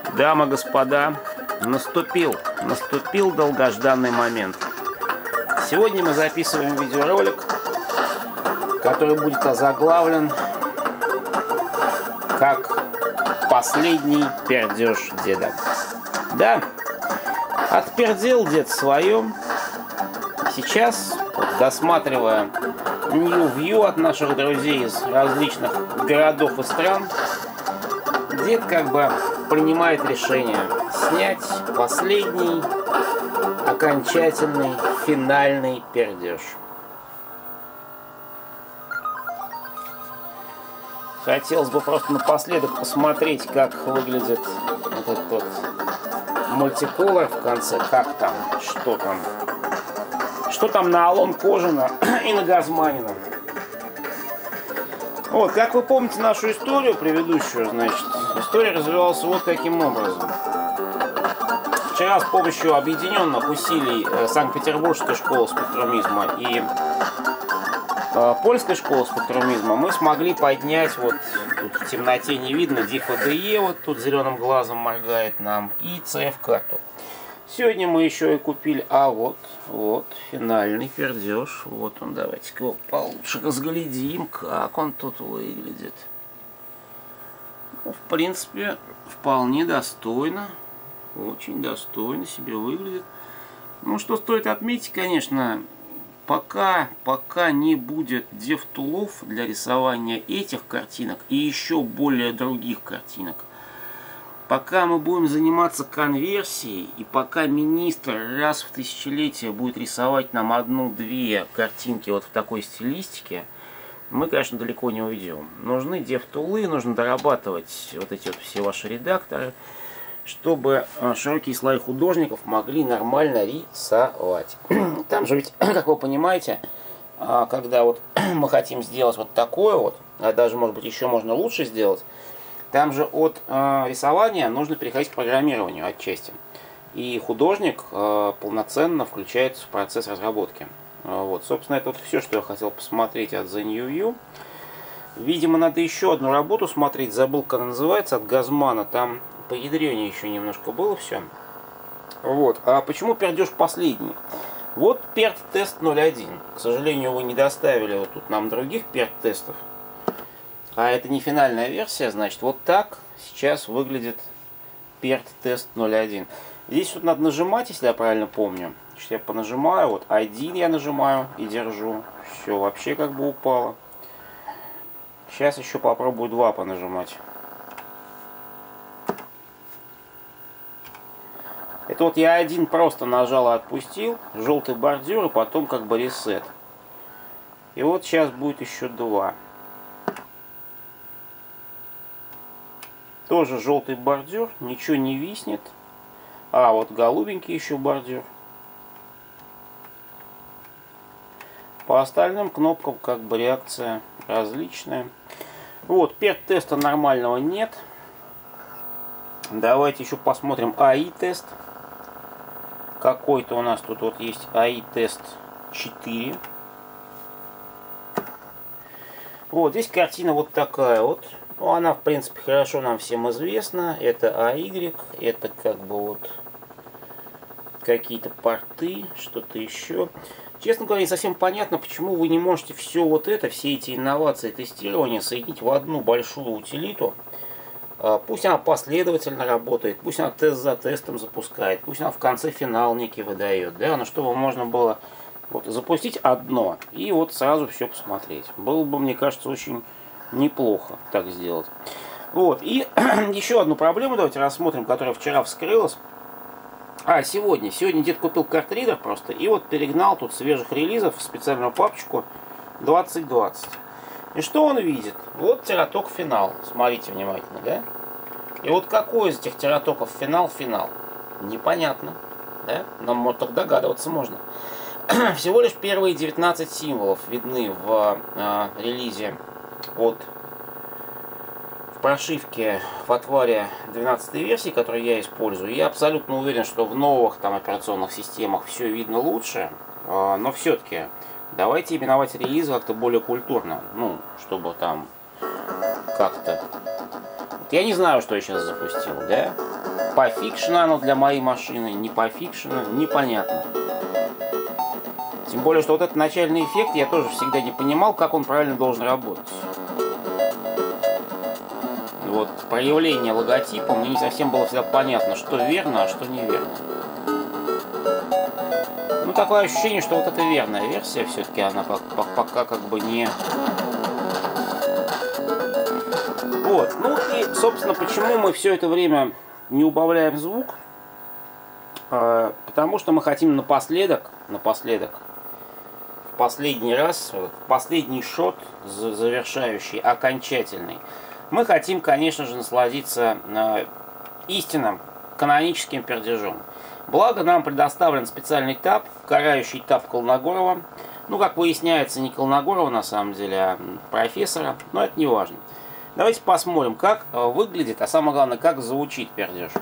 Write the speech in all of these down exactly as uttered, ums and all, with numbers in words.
Дамы, господа, наступил, наступил долгожданный момент. Сегодня мы записываем видеоролик, который будет озаглавлен как «Последний пердеж деда». Да, отпердел дед свое. Сейчас, досматривая нью-вью от наших друзей из различных городов и стран, дед как бы принимает решение снять последний, окончательный, финальный пердеж. Хотелось бы просто напоследок посмотреть, как выглядит вот этот вот мультиколор в конце, как там, что там. Что там на Алон Кожина и на Газманина. Вот, как вы помните нашу историю предыдущую, значит, история развивалась вот каким образом. Вчера с помощью объединенных усилий Санкт-Петербургской школы спектрумизма и э, польской школы спектрумизма мы смогли поднять, вот тут в темноте не видно, ДИФ-АДЕ, вот тут зеленым глазом моргает нам, и ЦФ-карту. Сегодня мы еще и купили, а вот, вот, финальный пердеж. Вот он, давайте-ка его получше разглядим, как он тут выглядит. Ну, в принципе, вполне достойно, очень достойно себе выглядит. Ну, что стоит отметить, конечно, пока, пока не будет дев-тулов для рисования этих картинок и еще более других картинок, пока мы будем заниматься конверсией, и пока министр раз в тысячелетие будет рисовать нам одну-две картинки вот в такой стилистике, мы, конечно, далеко не уйдем. Нужны дев-тулы, нужно дорабатывать вот эти вот все ваши редакторы, чтобы широкие слои художников могли нормально рисовать. Там же ведь, как вы понимаете, когда вот мы хотим сделать вот такое вот, а даже, может быть, еще можно лучше сделать, там же от э, рисования нужно переходить к программированию отчасти. И художник э, полноценно включается в процесс разработки. Э, вот, собственно, это вот все, что я хотел посмотреть от The New View. Видимо, надо еще одну работу смотреть. Забыл, как она называется, от Газмана. Там по ядрёне еще немножко было все. Вот. А почему пердеж последний? Вот перд-тест ноль один. К сожалению, вы не доставили вот тут нам других перд-тестов. А это не финальная версия, значит, вот так сейчас выглядит перд-тест ноль один. Здесь вот надо нажимать, если я правильно помню. Значит, я понажимаю, вот один я нажимаю и держу. Все, вообще как бы упало. Сейчас еще попробую два понажимать. Это вот я один просто нажал и отпустил, желтый бордюр, и потом как бы ресет. И вот сейчас будет еще два. Тоже желтый бордюр, ничего не виснет. А, вот голубенький еще бордюр. По остальным кнопкам как бы реакция различная. Вот, перд-теста нормального нет. Давайте еще посмотрим АИ-тест. Какой-то у нас тут вот есть АИ-тест четыре. Вот, здесь картина вот такая вот. Ну, она, в принципе, хорошо нам всем известна. Это АY, это как бы вот какие-то порты, что-то еще. Честно говоря, не совсем понятно, почему вы не можете все вот это, все эти инновации тестирования соединить в одну большую утилиту. Пусть она последовательно работает, пусть она тест за тестом запускает, пусть она в конце финал некий выдает, да, но чтобы можно было вот запустить одно и вот сразу все посмотреть. Было бы, мне кажется, очень неплохо так сделать. Вот. И еще одну проблему давайте рассмотрим, которая вчера вскрылась. А, сегодня. Сегодня дед купил картридер просто. И вот перегнал тут свежих релизов в специальную папочку двадцать двадцать. И что он видит? Вот тераток финал. Смотрите внимательно, да? И вот какой из этих тератоков финал финал? Непонятно. Да? Но вот так догадываться можно. Всего лишь первые девятнадцать символов видны в э, релизе от в прошивке в отваре двенадцатой версии, которую я использую. Я абсолютно уверен, что в новых там операционных системах все видно лучше, э, но все-таки давайте именовать релизы как-то более культурно, ну, чтобы там как-то... Я не знаю, что я сейчас запустил, да? Пофикшено оно для моей машины, не пофикшено, непонятно. Тем более, что вот этот начальный эффект я тоже всегда не понимал, как он правильно должен работать. Вот проявление логотипа, мне не совсем было всегда понятно, что верно, а что неверно. Ну, такое ощущение, что вот это верная версия, все-таки она пока как бы не... Вот, ну и, собственно, почему мы все это время не убавляем звук? Потому что мы хотим напоследок, напоследок, в последний раз, в последний шот, завершающий, окончательный, мы хотим, конечно же, насладиться истинным каноническим пердежом. Благо нам предоставлен специальный таб, карающий таб Колногорова. Ну, как выясняется, не Колногорова на самом деле, а профессора, но это не важно. Давайте посмотрим, как выглядит, а самое главное, как звучит пердеж.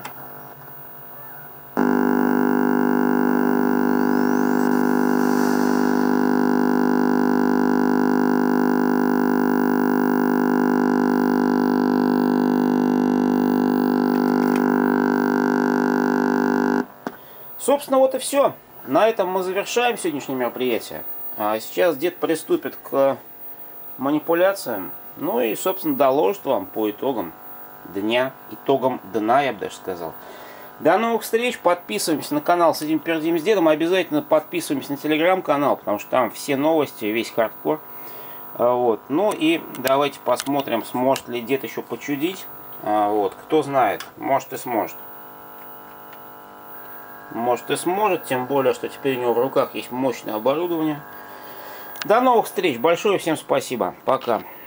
Собственно, вот и все. На этом мы завершаем сегодняшнее мероприятие. А сейчас дед приступит к манипуляциям. Ну и, собственно, доложит вам по итогам дня, итогам дна, я бы даже сказал. До новых встреч. Подписываемся на канал Сидим Пердим с Дедом. Обязательно подписываемся на телеграм-канал, потому что там все новости, весь хардкор. Вот. Ну и давайте посмотрим, сможет ли дед еще почудить. Вот. Кто знает, может и сможет. Может и сможет, тем более, что теперь у него в руках есть мощное оборудование. До новых встреч. Большое всем спасибо. Пока.